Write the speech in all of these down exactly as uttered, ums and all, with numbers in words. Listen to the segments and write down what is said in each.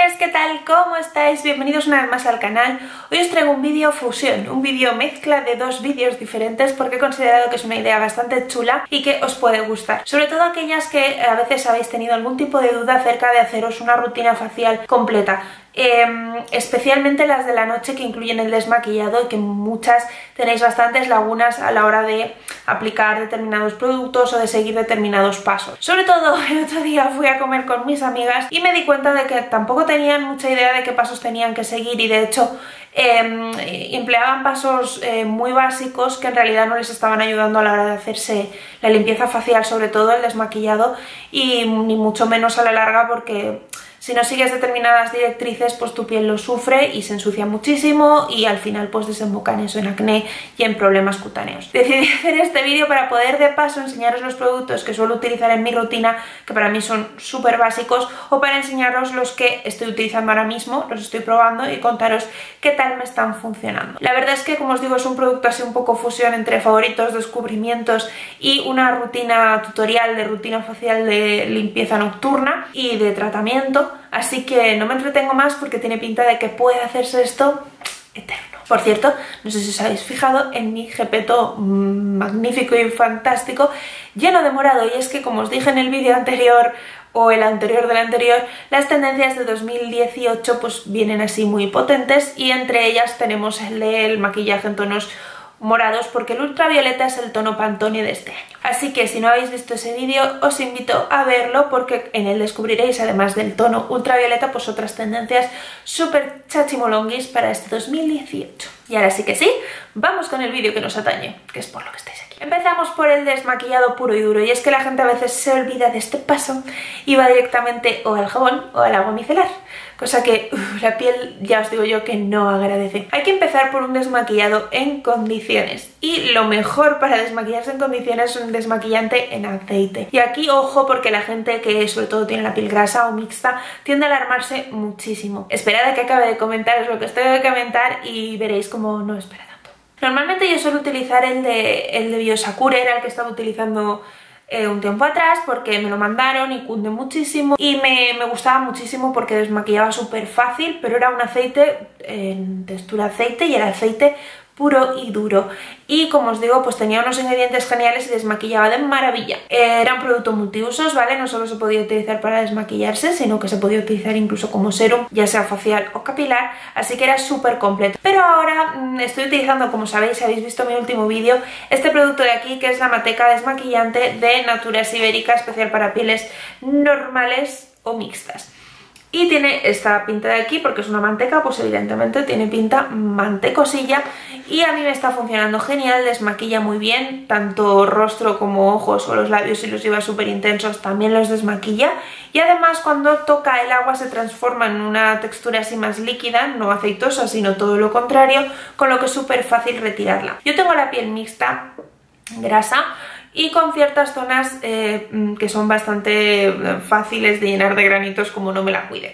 chicas, ¿qué tal? ¿Cómo estáis? Bienvenidos una vez más al canal. Hoy os traigo un vídeo fusión, un vídeo mezcla de dos vídeos diferentes porque he considerado que es una idea bastante chula y que os puede gustar. Sobre todo aquellas que a veces habéis tenido algún tipo de duda acerca de haceros una rutina facial completa. Eh, especialmente las de la noche, que incluyen el desmaquillado y que muchas tenéis bastantes lagunas a la hora de aplicar determinados productos o de seguir determinados pasos. Sobre todo el otro día fui a comer con mis amigas y me di cuenta de que tampoco tenían mucha idea de qué pasos tenían que seguir y de hecho eh, empleaban pasos eh, muy básicos que en realidad no les estaban ayudando a la hora de hacerse la limpieza facial, sobre todo el desmaquillado, y ni mucho menos a la larga, porque si no sigues determinadas directrices, pues tu piel lo sufre y se ensucia muchísimo y al final pues desemboca en eso, en acné y en problemas cutáneos. Decidí hacer este vídeo para poder de paso enseñaros los productos que suelo utilizar en mi rutina, que para mí son súper básicos, o para enseñaros los que estoy utilizando ahora mismo, los estoy probando y contaros qué tal me están funcionando. La verdad es que, como os digo, es un producto así un poco fusión entre favoritos, descubrimientos y una rutina tutorial de rutina facial de limpieza nocturna y de tratamiento. Así que no me entretengo más porque tiene pinta de que puede hacerse esto eterno. Por cierto, no sé si os habéis fijado en mi jepeto magnífico y fantástico lleno de morado, y es que, como os dije en el vídeo anterior o el anterior del anterior, las tendencias de dos mil dieciocho pues vienen así muy potentes, y entre ellas tenemos el del maquillaje en tonos morados, porque el ultravioleta es el tono Pantone de este año. Así que si no habéis visto ese vídeo, os invito a verlo porque en él descubriréis, además del tono ultravioleta, pues otras tendencias súper chachimolonguis para este dos mil dieciocho. Y ahora sí que sí, vamos con el vídeo que nos atañe, que es por lo que estáis aquí. Empezamos por el desmaquillado puro y duro, y es que la gente a veces se olvida de este paso y va directamente o al jabón o al agua micelar, cosa que uf, la piel, ya os digo yo, que no agradece. Hay que empezar por un desmaquillado en condiciones, y lo mejor para desmaquillarse en condiciones es un desmaquillante en aceite. Y aquí ojo, porque la gente que sobre todo tiene la piel grasa o mixta tiende a alarmarse muchísimo. Esperad a que acabe de comentaros lo que os tengo que comentar y veréis cómo no espera tanto. Normalmente yo suelo utilizar el de, el de Biosakura, era el que estaba utilizando Eh, un tiempo atrás porque me lo mandaron y cunde muchísimo y me, me gustaba muchísimo porque desmaquillaba súper fácil, pero era un aceite en textura aceite y era aceite puro y duro, y como os digo, pues tenía unos ingredientes geniales y desmaquillaba de maravilla. Eh, era un producto multiusos, ¿vale? No solo se podía utilizar para desmaquillarse, sino que se podía utilizar incluso como serum, ya sea facial o capilar, así que era súper completo. Pero ahora mmm, estoy utilizando, como sabéis, si habéis visto mi último vídeo, este producto de aquí, que es la Manteca desmaquillante de Naturas Ibérica, especial para pieles normales o mixtas. Y tiene esta pinta de aquí, porque es una manteca, pues evidentemente tiene pinta mantecosilla, y a mí me está funcionando genial, desmaquilla muy bien, tanto rostro como ojos o los labios, si los lleva súper intensos también los desmaquilla, y además cuando toca el agua se transforma en una textura así más líquida, no aceitosa, sino todo lo contrario, con lo que es súper fácil retirarla. Yo tengo la piel mixta, grasa, y con ciertas zonas eh, que son bastante fáciles de llenar de granitos como no me la cuide.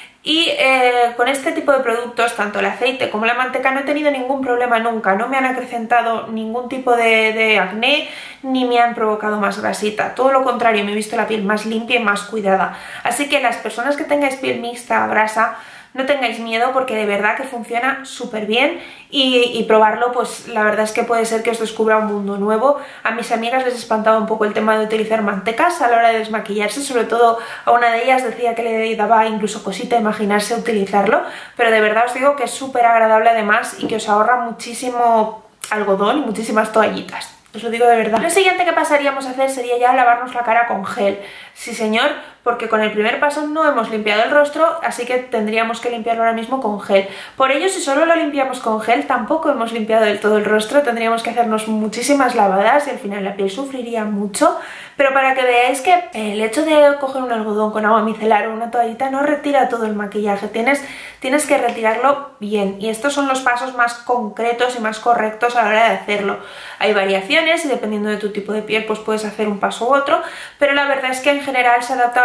Y eh, con este tipo de productos, tanto el aceite como la manteca, no he tenido ningún problema nunca, no me han acrecentado ningún tipo de, de acné, ni me han provocado más grasita, todo lo contrario, me he visto la piel más limpia y más cuidada. Así que las personas que tengáis piel mixta, grasa, no tengáis miedo, porque de verdad que funciona súper bien, y, y probarlo, pues la verdad es que puede ser que os descubra un mundo nuevo. A mis amigas les espantaba un poco el tema de utilizar mantecas a la hora de desmaquillarse, sobre todo a una de ellas decía que le daba incluso cosita imaginarse utilizarlo, pero de verdad os digo que es súper agradable además y que os ahorra muchísimo algodón y muchísimas toallitas. Os lo digo de verdad. Lo siguiente que pasaríamos a hacer sería ya lavarnos la cara con gel. Sí señor, porque con el primer paso no hemos limpiado el rostro, así que tendríamos que limpiarlo ahora mismo con gel. Por ello, si solo lo limpiamos con gel, tampoco hemos limpiado del todo el rostro, tendríamos que hacernos muchísimas lavadas y al final la piel sufriría mucho. Pero para que veáis que el hecho de coger un algodón con agua micelar o una toallita no retira todo el maquillaje, tienes, tienes que retirarlo bien, y estos son los pasos más concretos y más correctos a la hora de hacerlo. Hay variaciones y dependiendo de tu tipo de piel pues puedes hacer un paso u otro, pero la verdad es que en general se adapta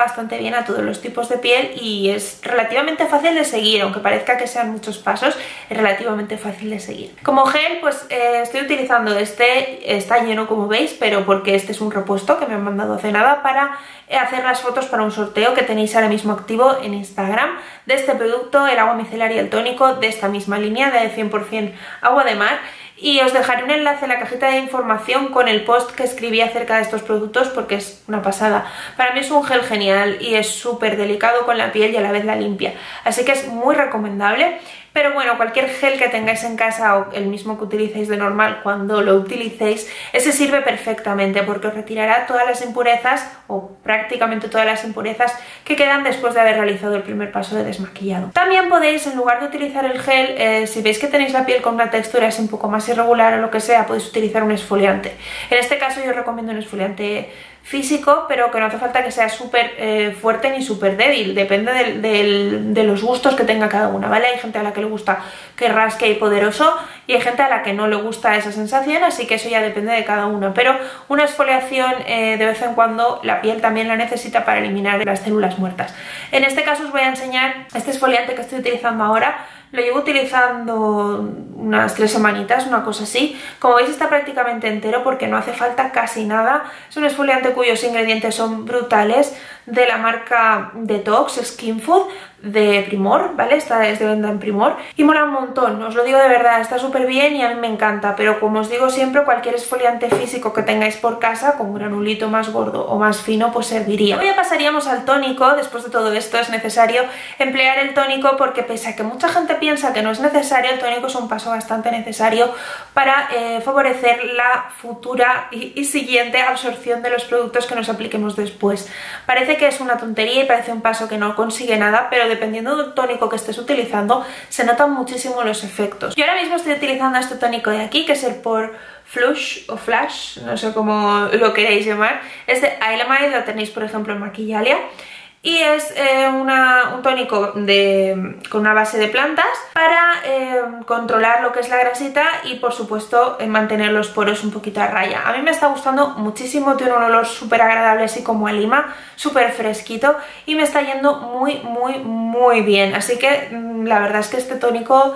bastante bien a todos los tipos de piel y es relativamente fácil de seguir, aunque parezca que sean muchos pasos, es relativamente fácil de seguir. Como gel, pues eh, estoy utilizando este, está lleno como veis, pero porque este es un repuesto que me han mandado hace nada para hacer las fotos para un sorteo que tenéis ahora mismo activo en Instagram de este producto, el agua micelar y el tónico de esta misma línea de cien por cien agua de mar. Y os dejaré un enlace en la cajita de información con el post que escribí acerca de estos productos porque es una pasada. Para mí es un gel genial y es súper delicado con la piel y a la vez la limpia. Así que es muy recomendable. Pero bueno, cualquier gel que tengáis en casa o el mismo que utilicéis de normal cuando lo utilicéis, ese sirve perfectamente porque os retirará todas las impurezas o prácticamente todas las impurezas que quedan después de haber realizado el primer paso de desmaquillado. También podéis, en lugar de utilizar el gel, eh, si veis que tenéis la piel con una textura así un poco más irregular o lo que sea, podéis utilizar un esfoliante. En este caso yo os recomiendo un esfoliante físico, pero que no hace falta que sea súper eh, fuerte ni súper débil, depende del, del, de los gustos que tenga cada una, ¿vale? Hay gente a la que le gusta que rasque y poderoso y hay gente a la que no le gusta esa sensación, así que eso ya depende de cada una, pero una exfoliación eh, de vez en cuando la piel también la necesita para eliminar las células muertas. En este caso os voy a enseñar este exfoliante que estoy utilizando ahora. Lo llevo utilizando unas tres semanitas, una cosa así. Como veis está prácticamente entero porque no hace falta casi nada. Es un exfoliante cuyos ingredientes son brutales, de la marca Detox Skin Food de Primor, ¿vale? Esta es de venta en Primor y mola un montón, os lo digo de verdad, está súper bien y a mí me encanta, pero como os digo siempre, cualquier exfoliante físico que tengáis por casa con granulito más gordo o más fino pues serviría. Luego ya pasaríamos al tónico. Después de todo esto es necesario emplear el tónico porque pese a que mucha gente piensa que no es necesario, el tónico es un paso bastante necesario para eh, favorecer la futura y, y siguiente absorción de los productos que nos apliquemos después. Parece que es una tontería y parece un paso que no consigue nada, pero dependiendo del tónico que estés utilizando se notan muchísimo los efectos. Yo ahora mismo estoy utilizando este tónico de aquí, que es el Pore Flush o Flash, no sé cómo lo queréis llamar. Es de Ilamide, lo tenéis por ejemplo en Maquillalia. Y es eh, una, un tónico de, con una base de plantas para eh, controlar lo que es la grasita y por supuesto eh, mantener los poros un poquito a raya. A mí me está gustando muchísimo, tiene un olor súper agradable así como a lima, súper fresquito y me está yendo muy muy muy bien. Así que la verdad es que este tónico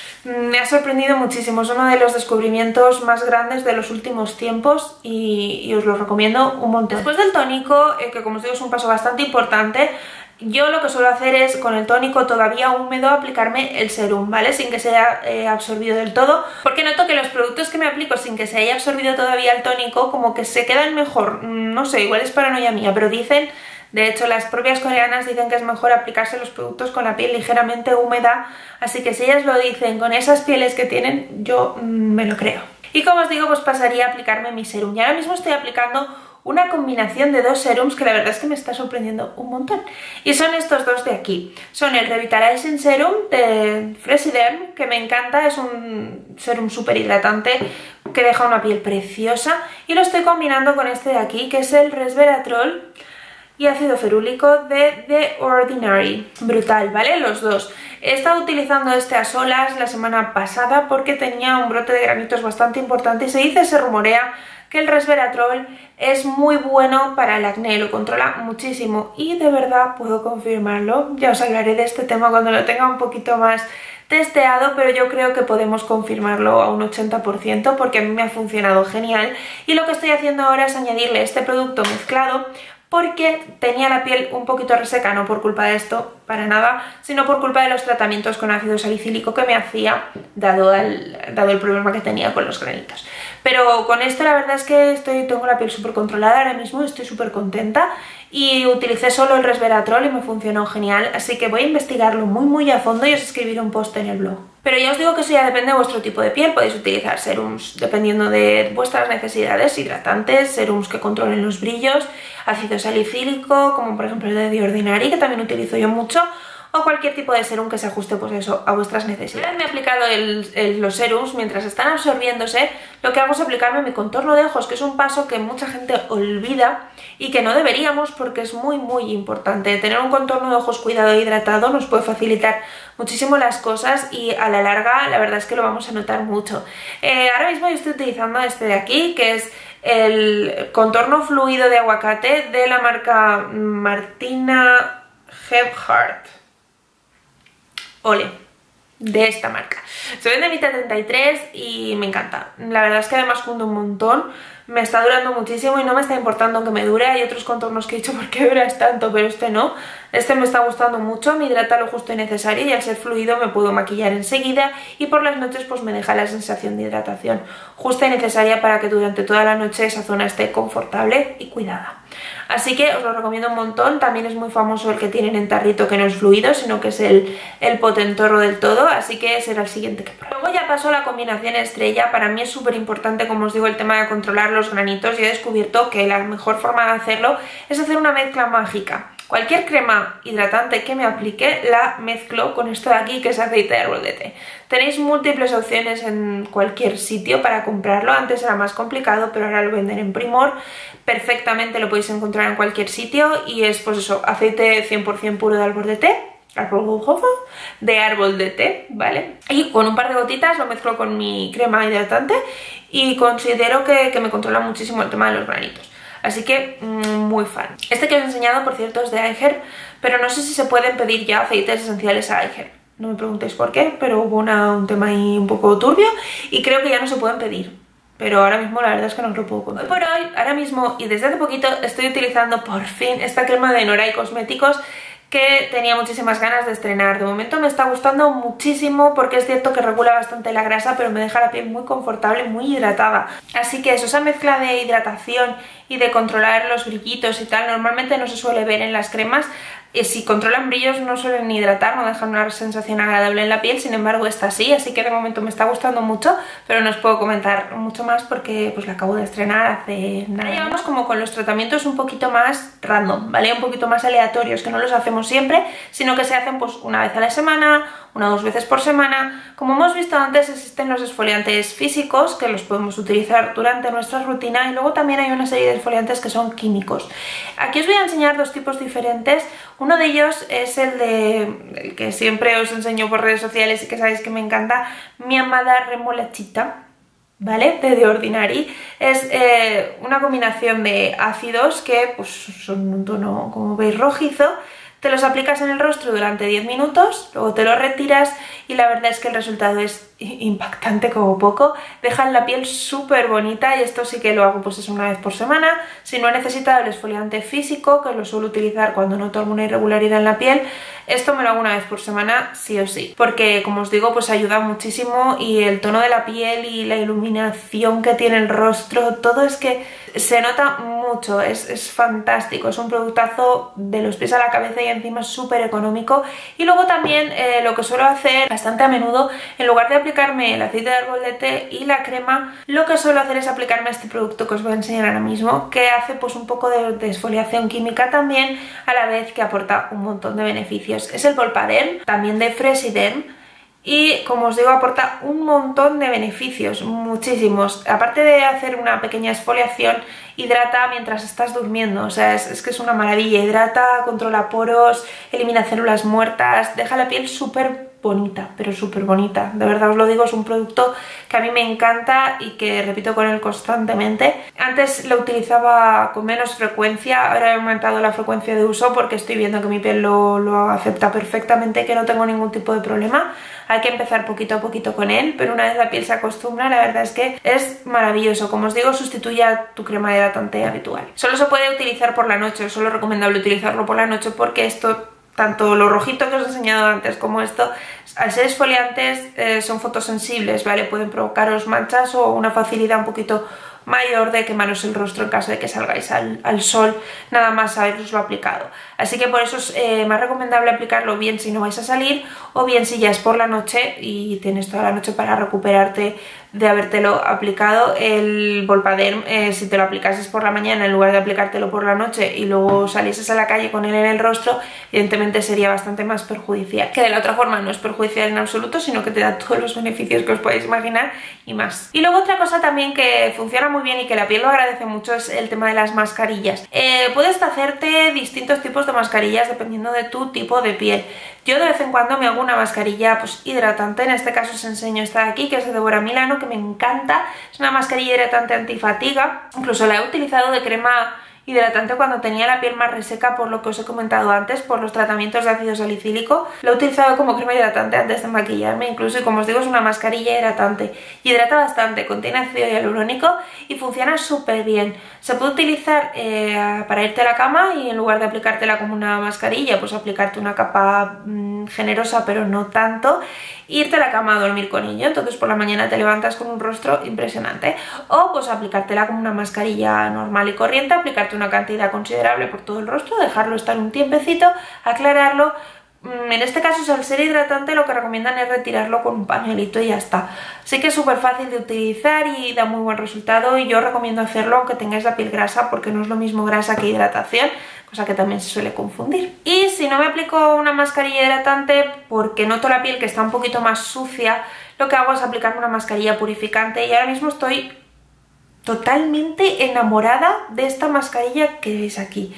me ha sorprendido muchísimo, es uno de los descubrimientos más grandes de los últimos tiempos y, y os lo recomiendo un montón. Después del tónico, eh, que como os digo es un paso bastante importante, yo lo que suelo hacer es con el tónico todavía húmedo aplicarme el serum, ¿vale? Sin que se haya eh, absorbido del todo, porque noto que los productos que me aplico sin que se haya absorbido todavía el tónico como que se quedan mejor, no sé, igual es paranoia mía, pero dicen... De hecho, las propias coreanas dicen que es mejor aplicarse los productos con la piel ligeramente húmeda, así que si ellas lo dicen con esas pieles que tienen, yo mmm, me lo creo. Y como os digo, pues pasaría a aplicarme mi serum. Y ahora mismo estoy aplicando una combinación de dos serums que la verdad es que me está sorprendiendo un montón. Y son estos dos de aquí. Son el Revitalizing Serum de Fresiderm, que me encanta, es un serum súper hidratante que deja una piel preciosa. Y lo estoy combinando con este de aquí, que es el Resveratrol y ácido ferúlico de The Ordinary. Brutal, ¿vale? Los dos. He estado utilizando este a solas la semana pasada porque tenía un brote de granitos bastante importante y se dice, se rumorea que el Resveratrol es muy bueno para el acné, lo controla muchísimo y de verdad puedo confirmarlo. Ya os hablaré de este tema cuando lo tenga un poquito más testeado, pero yo creo que podemos confirmarlo a un ochenta por ciento porque a mí me ha funcionado genial y lo que estoy haciendo ahora es añadirle este producto mezclado porque tenía la piel un poquito reseca, no por culpa de esto, para nada, sino por culpa de los tratamientos con ácido salicílico que me hacía, dado el, dado el problema que tenía con los granitos. Pero con esto la verdad es que estoy, tengo la piel súper controlada ahora mismo, estoy súper contenta y utilicé solo el Resveratrol y me funcionó genial, así que voy a investigarlo muy muy a fondo y os escribiré un post en el blog. Pero ya os digo que eso ya depende de vuestro tipo de piel, podéis utilizar serums dependiendo de vuestras necesidades, hidratantes, serums que controlen los brillos, ácido salicílico, como por ejemplo el de The Ordinary, que también utilizo yo mucho, o cualquier tipo de serum que se ajuste pues eso a vuestras necesidades. Una vez me he aplicado el, el, los serums, mientras están absorbiéndose, lo que hago es aplicarme mi contorno de ojos, que es un paso que mucha gente olvida y que no deberíamos, porque es muy muy importante. Tener un contorno de ojos cuidado e hidratado nos puede facilitar muchísimo las cosas y a la larga la verdad es que lo vamos a notar mucho. Eh, ahora mismo yo estoy utilizando este de aquí, que es el contorno fluido de aguacate de la marca Martina Gebhardt. Ole, de esta marca. Se vende en Vita treinta y tres y me encanta. La verdad es que además cunde un montón. Me está durando muchísimo y no me está importando que me dure. Hay otros contornos que he dicho, ¿por qué duras tanto? Pero este no. Este me está gustando mucho, me hidrata lo justo y necesario y al ser fluido me puedo maquillar enseguida y por las noches pues me deja la sensación de hidratación justa y necesaria para que durante toda la noche esa zona esté confortable y cuidada. Así que os lo recomiendo un montón. También es muy famoso el que tienen en tarrito, que no es fluido, sino que es el, el potentorro del todo, así que será el siguiente que pruebo. Luego ya paso a la combinación estrella. Para mí es súper importante, como os digo, el tema de controlar los granitos y he descubierto que la mejor forma de hacerlo es hacer una mezcla mágica. Cualquier crema hidratante que me aplique la mezclo con esto de aquí, que es aceite de árbol de té. Tenéis múltiples opciones en cualquier sitio para comprarlo. Antes era más complicado, pero ahora lo venden en Primor. Perfectamente lo podéis encontrar en cualquier sitio y es pues eso, aceite cien por cien puro de árbol de té. de árbol de té, ¿vale? Y con un par de gotitas lo mezclo con mi crema hidratante y considero que, que me controla muchísimo el tema de los granitos. Así que mmm, muy fan. Este que os he enseñado, por cierto, es de iHerb, pero no sé si se pueden pedir ya aceites esenciales a iHerb. No me preguntéis por qué, pero hubo una, un tema ahí un poco turbio y creo que ya no se pueden pedir. Pero ahora mismo la verdad es que no os lo puedo contar. Hoy por hoy, ahora mismo y desde hace poquito, estoy utilizando por fin esta crema de Noray Cosméticos que tenía muchísimas ganas de estrenar. De momento me está gustando muchísimo porque es cierto que regula bastante la grasa, pero me deja la piel muy confortable, muy hidratada. Así que eso, esa mezcla de hidratación y de controlar los brillitos y tal, normalmente no se suele ver en las cremas. Y si controlan brillos no suelen hidratar, no dejan una sensación agradable en la piel, sin embargo esta sí, así que de momento me está gustando mucho, pero no os puedo comentar mucho más porque pues la acabo de estrenar hace nada. Ahora llevamos como con los tratamientos un poquito más random, ¿vale? Un poquito más aleatorios, que no los hacemos siempre, sino que se hacen pues una vez a la semana, una o dos veces por semana. Como hemos visto antes, existen los exfoliantes físicos que los podemos utilizar durante nuestra rutina y luego también hay una serie de exfoliantes que son químicos. Aquí os voy a enseñar dos tipos diferentes. Uno de ellos es el de el que siempre os enseño por redes sociales y que sabéis que me encanta, mi amada remolachita, ¿vale? De The Ordinary. Es eh, una combinación de ácidos que pues, son un tono, como veis, rojizo. Te los aplicas en el rostro durante diez minutos, luego te los retiras y la verdad es que el resultado es impactante como poco. Dejan la piel súper bonita y esto sí que lo hago pues es una vez por semana. Si no he necesitado el exfoliante físico, que lo suelo utilizar cuando noto alguna irregularidad en la piel, esto me lo hago una vez por semana sí o sí. Porque como os digo pues ayuda muchísimo y el tono de la piel y la iluminación que tiene el rostro, todo es que se nota mucho, es, es fantástico. Es un productazo de los pies a la cabeza y encima es súper económico. Y luego también eh, lo que suelo hacer bastante a menudo, en lugar de aplicarme el aceite de árbol de té y la crema, lo que suelo hacer es aplicarme este producto que os voy a enseñar ahora mismo, que hace pues un poco de, de exfoliación química también, a la vez que aporta un montón de beneficios. Es el Volpaderm, también de Fresiderm, y como os digo aporta un montón de beneficios, muchísimos. Aparte de hacer una pequeña exfoliación, hidrata mientras estás durmiendo, o sea, es, es que es una maravilla. Hidrata, controla poros, elimina células muertas, deja la piel súper bonita, pero súper bonita. De verdad os lo digo, es un producto que a mí me encanta y que repito con él constantemente. Antes lo utilizaba con menos frecuencia, ahora he aumentado la frecuencia de uso porque estoy viendo que mi piel lo, lo acepta perfectamente, que no tengo ningún tipo de problema. Hay que empezar poquito a poquito con él, pero una vez la piel se acostumbra, la verdad es que es maravilloso. Como os digo, sustituye a tu crema hidratante habitual. Solo se puede utilizar por la noche, solo es recomendable utilizarlo por la noche porque esto, tanto lo rojito que os he enseñado antes como esto, al ser exfoliantes eh, son fotosensibles, ¿vale? Pueden provocaros manchas o una facilidad un poquito mayor de quemaros el rostro en caso de que salgáis al, al sol nada más haberoslo aplicado. Así que por eso es eh, más recomendable aplicarlo bien si no vais a salir o bien si ya es por la noche y tienes toda la noche para recuperarte de habértelo aplicado. El Volpaderm, eh, si te lo aplicases por la mañana en lugar de aplicártelo por la noche y luego salieses a la calle con él en el rostro, evidentemente sería bastante más perjudicial, que de la otra forma no es perjudicial en absoluto, sino que te da todos los beneficios que os podéis imaginar y más. Y luego otra cosa también que funciona muy bien y que la piel lo agradece mucho es el tema de las mascarillas. Eh, puedes hacerte distintos tipos de mascarillas dependiendo de tu tipo de piel. Yo de vez en cuando me hago una mascarilla pues hidratante, en este caso os enseño esta de aquí, que es de Deborah Milano, que me encanta. Es una mascarilla hidratante antifatiga, incluso la he utilizado de crema hidratante cuando tenía la piel más reseca, por lo que os he comentado antes, por los tratamientos de ácido salicílico. Lo he utilizado como crema hidratante antes de maquillarme, incluso, y como os digo, es una mascarilla hidratante. Hidrata bastante, contiene ácido hialurónico y funciona súper bien. Se puede utilizar eh, para irte a la cama y en lugar de aplicártela como una mascarilla, pues aplicarte una capa mmm, generosa, pero no tanto, e irte a la cama a dormir con ello. Entonces por la mañana te levantas con un rostro impresionante. O pues aplicártela como una mascarilla normal y corriente, aplicarte una cantidad considerable por todo el rostro, dejarlo estar un tiempecito, aclararlo. En este caso, al ser hidratante, lo que recomiendan es retirarlo con un pañuelito y ya está. Así que es súper fácil de utilizar y da muy buen resultado, y yo recomiendo hacerlo aunque tengáis la piel grasa, porque no es lo mismo grasa que hidratación, cosa que también se suele confundir. Y si no me aplico una mascarilla hidratante porque noto la piel que está un poquito más sucia, lo que hago es aplicarme una mascarilla purificante, y ahora mismo estoy totalmente enamorada de esta mascarilla que veis aquí.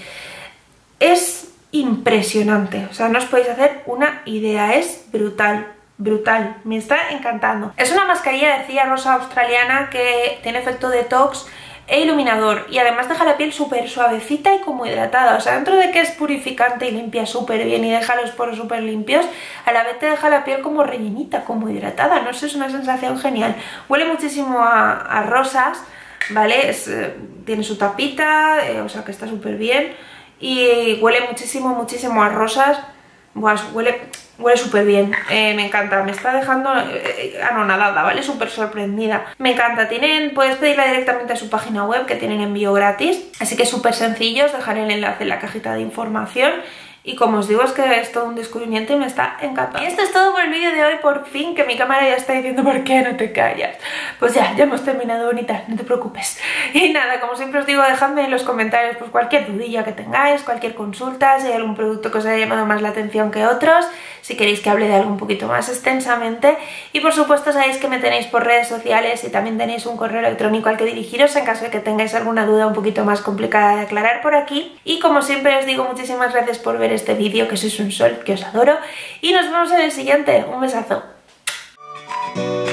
Es impresionante, o sea, no os podéis hacer una idea, es brutal, brutal, me está encantando. Es una mascarilla de cía rosa australiana que tiene efecto detox e iluminador, y además deja la piel súper suavecita y como hidratada. O sea, dentro de que es purificante y limpia súper bien y deja los poros súper limpios, a la vez te deja la piel como rellenita, como hidratada. No sé, es una sensación genial. Huele muchísimo a, a rosas, ¿vale? Es, eh, tiene su tapita, eh, o sea que está súper bien. Y huele muchísimo, muchísimo a rosas. Buah, huele, huele súper bien, eh, me encanta, me está dejando eh, anonadada, ¿vale? Súper sorprendida. Me encanta, tienen, puedes pedirla directamente a su página web, que tienen envío gratis. Así que es súper sencillo, os dejaré el enlace en la cajita de información. Y como os digo, es que es todo un descubrimiento y me está encantando. Y esto es todo por el vídeo de hoy, por fin, que mi cámara ya está diciendo ¿por qué no te callas? Pues ya, ya hemos terminado, bonita, no te preocupes. Y nada, como siempre os digo, dejadme en los comentarios pues cualquier dudilla que tengáis, cualquier consulta, si hay algún producto que os haya llamado más la atención que otros, si queréis que hable de algo un poquito más extensamente. Y por supuesto sabéis que me tenéis por redes sociales y también tenéis un correo electrónico al que dirigiros en caso de que tengáis alguna duda un poquito más complicada de aclarar por aquí. Y como siempre os digo, muchísimas gracias por ver este vídeo, que sois un sol, que os adoro, y nos vemos en el siguiente. Un besazo.